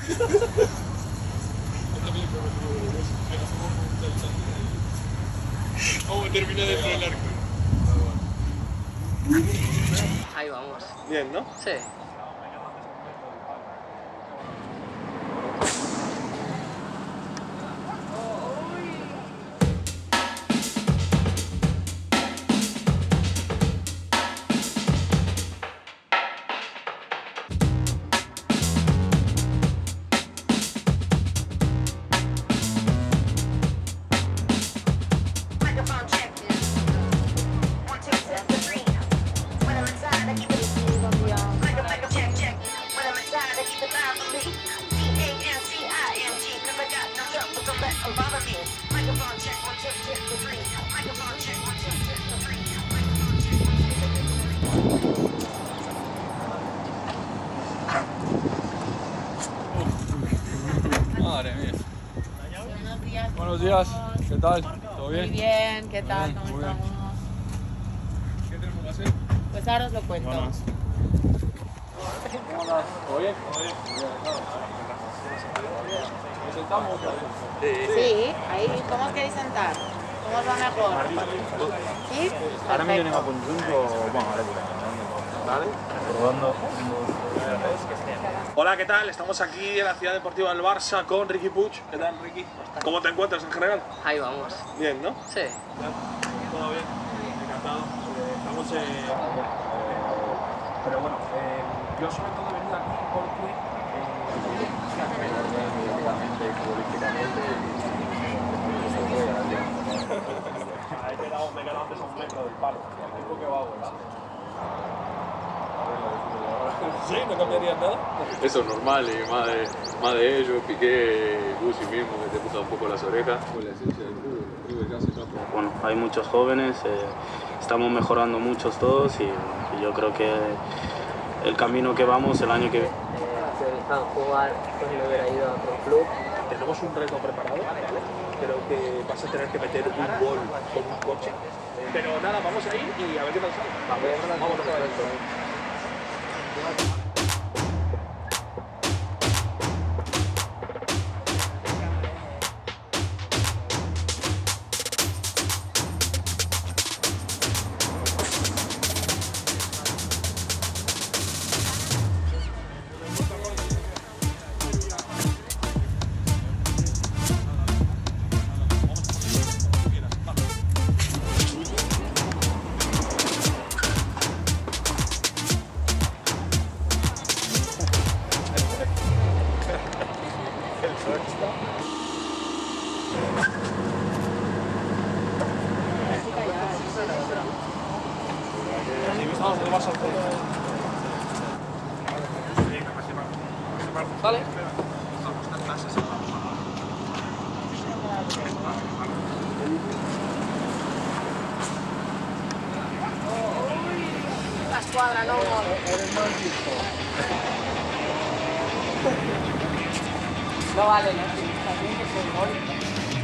¿Cómo termina dentro del arco? Ahí vamos. Bien, ¿no? Sí. Madre mía. Buenos días. Buenos días, ¿qué tal? ¿Todo bien? Muy bien, ¿qué tal? Muy ¿Cómo bien. estamos? ¿Qué tenemos que hacer? Pues ahora os lo cuento. ¿Cómo andas? ¿Todo bien? ¿Nos sentamos? Sí, ahí, ¿cómo os queréis sentar? ¿Cómo os va mejor? ¿Sí? Ara millor anem a Perfecto. conjunt o... Bueno, ara veurem. ¿Vale? Probando. Hola, ¿qué tal? Estamos aquí en la ciudad deportiva del Barça con Riqui Puig. ¿Qué tal, Riqui? ¿Cómo te encuentras en general? Ahí vamos. Bien, ¿no? Sí. Todo bien, encantado. Estamos pero bueno, yo sobre todo he venido aquí porque me he quedado antes a un metro del palo. El tipo que va a volar. ¿Sí? ¿No cambiaría nada? Eso es normal, y más de ellos, Piqué, Gusi mismo, que te puso un poco las orejas. La esencia del fútbel ya se está por... Bueno, hay muchos jóvenes, estamos mejorando muchos todos y yo creo que el camino que vamos el año que viene. Si me dejan jugar, pues me hubiera ido a otro club. Tenemos un reto preparado, ¿vale? Creo que vas a tener que meter un gol con un coche. Pero nada, vamos a ir y a ver qué tal sale. Vamos a probar esto. Vale. La squadra no muore. No vale, no. Tiene que ser gol.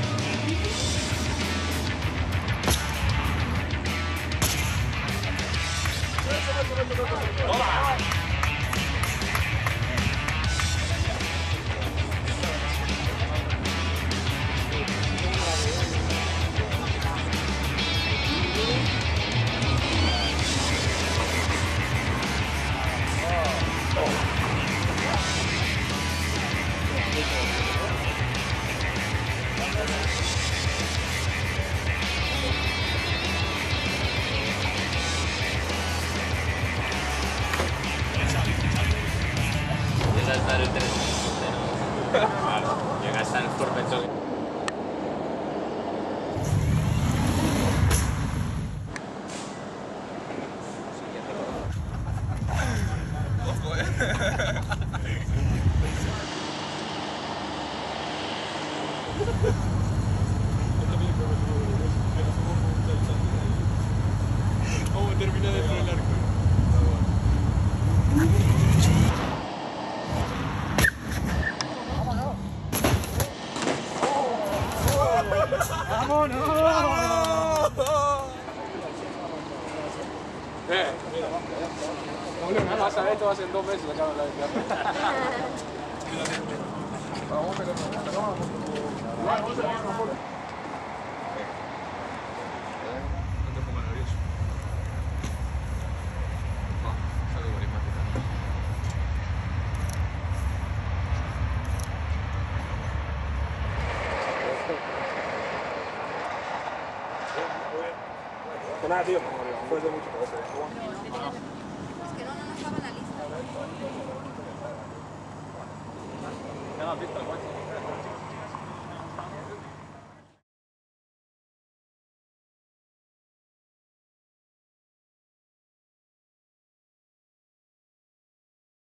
Saltar el 3, pero claro, llega hasta el forfeto. ¿Cómo termina dentro del arco? No vas a ver, esto va a ser en 2 meses, acá la No te pongas nervioso. No, salgo con imagen. Pues nada, tío, después de mucho trabajo. Es que no estaba en la lista. ¿Ya lo has visto, Juan?